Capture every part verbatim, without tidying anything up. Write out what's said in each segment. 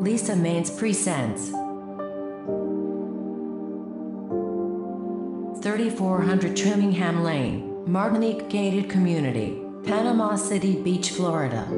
Lisa Maines presents thirty-four hundred Trimmingham Lane, Martinique Gated Community, Panama City Beach, Florida.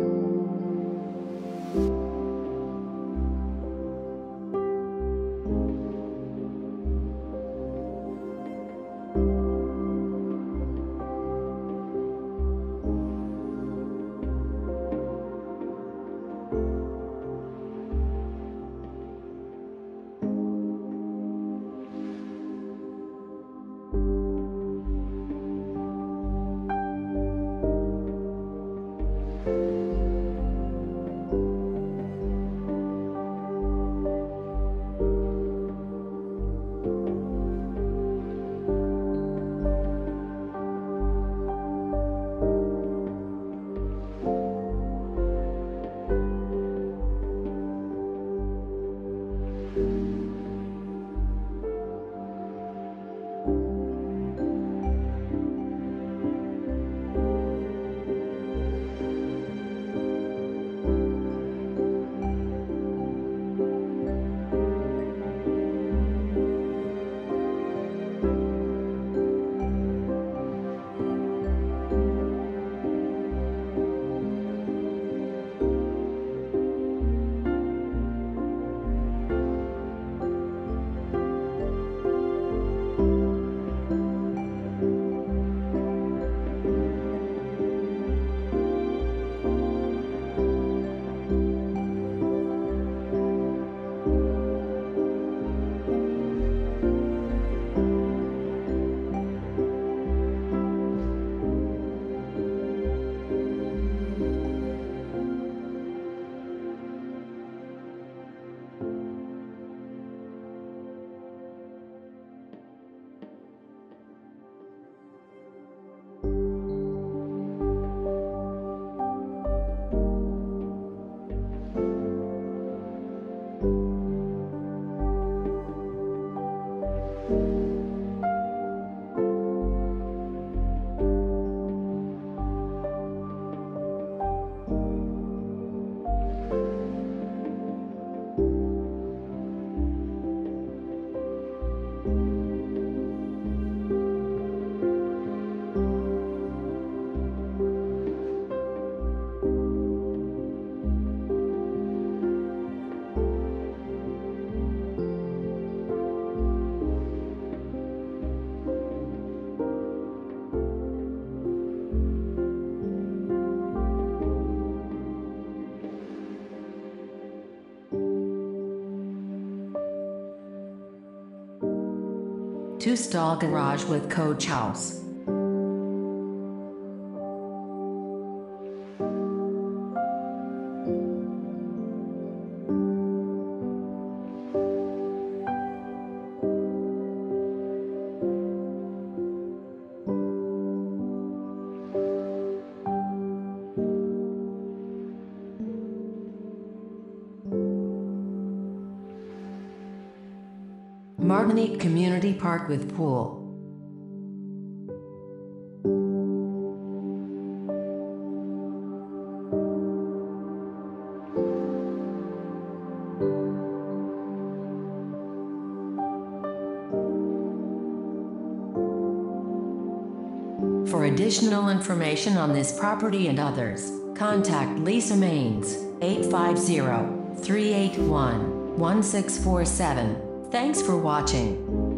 Two-stall garage with coach house. Martinique Community Park with pool. For additional information on this property and others, contact Lisa Maines, eight five zero, three eight one, one six four seven. Thanks for watching.